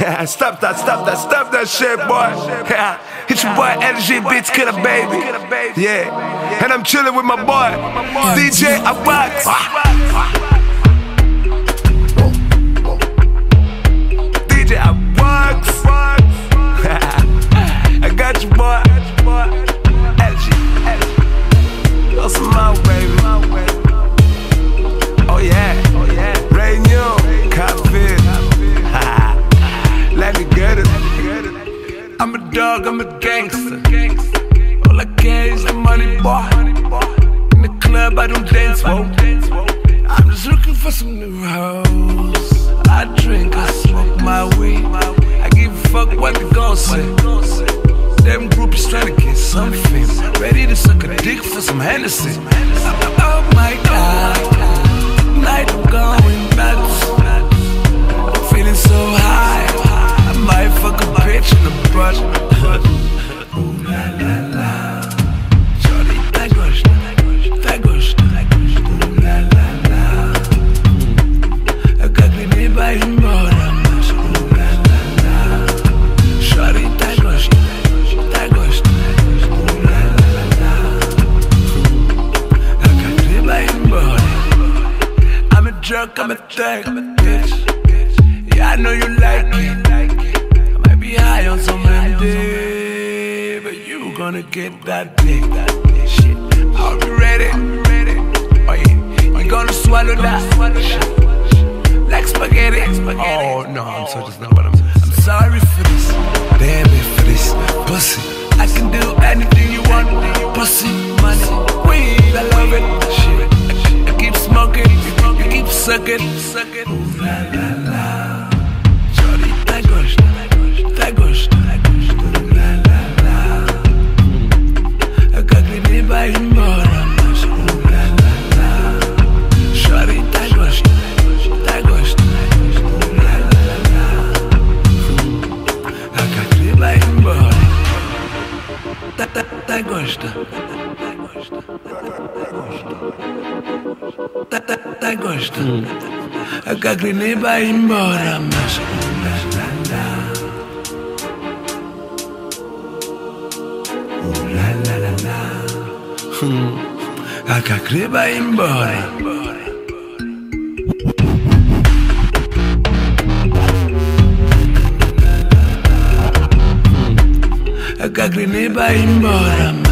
Stop that shit, boy. It's your boy Energy Beats Killer, baby. Yeah, and I'm chilling with my boy DJ Abax. DJ Abax. I got you, boy. Energy. That's my baby. Oh yeah. Ray New. Coffee. Let me get it. I'm a dog, I'm a gangster. All I care is the money, boy. In the club, I don't dance, whoa. I'm just looking for some new hoes. I drink, I smoke my weed. I give a fuck what they gon' say. Them groupies trying to get something. Ready to suck a dick for some Hennessy. Oh my God, tonight I'm going nuts. I'm feeling so high, I might fuck a bitch in the butt. Ooh la la la, Shorty, tá gosta, ooh la la la. Eu quero que nem vai embora, mas ooh la la la. Shorty, tá gosta, ooh la la la. Eu quero que nem vai embora. I'm a drunk, I'm a thug, bitch. Yeah, I know you like it. I might be high on some day, but you gonna get that dick. Shit, I'll be ready. Oh yeah, you gonna swallow that shit like spaghetti. Oh no, I'm so just not what I'm sorry for this, baby, for this pussy. I can do anything you want, pussy, money, weed, I love it. Shit, I keep smoking, you keep sucking. Ooh la la la. Tá gosta, ooh la la la. Eu quero que nem vai embora, mas ooh la la la. Shorty, tá gosta, ooh la la la. Eu quero que nem vai embora. Tá gosta, tá gosta. Eu quero que nem vai embora, mas ooh la la la. A cacre vai embora. A cacre nem vai embora.